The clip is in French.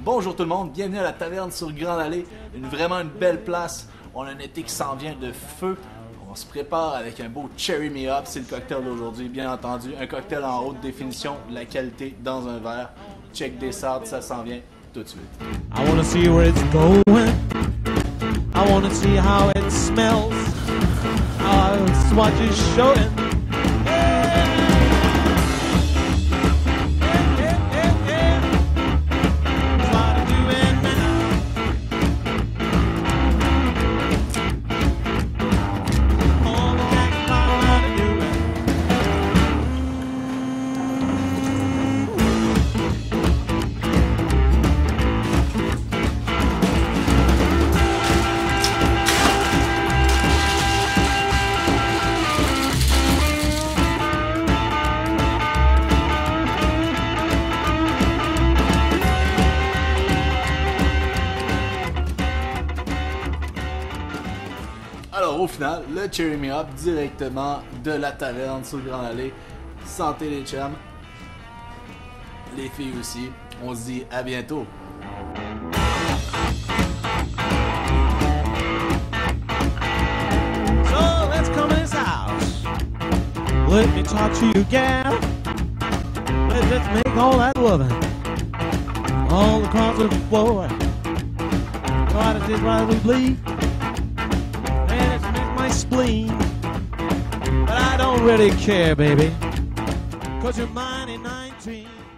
Bonjour tout le monde, bienvenue à la taverne sur Grande Allée, vraiment une belle place. On a un été qui s'en vient de feu. On se prépare avec un beau Cherry Me Up, c'est le cocktail d'aujourd'hui, bien entendu. Un cocktail en haute définition, la qualité dans un verre. Check des sortes, ça s'en vient tout de suite. I wanna see where it's going. I wanna see how it smells. How it's what is showing. Alors au final, le Cherry Me Up directement de la taverne sur Grande Allée. Santé les chums, les filles aussi. On se dit à bientôt. So let's come in his house. Let me talk to you, gal. Let's make all that loving. All across the floor. Try to take right we bleed. And it's make my spleen. But I don't really care, baby. 'Cause you're mine in 19.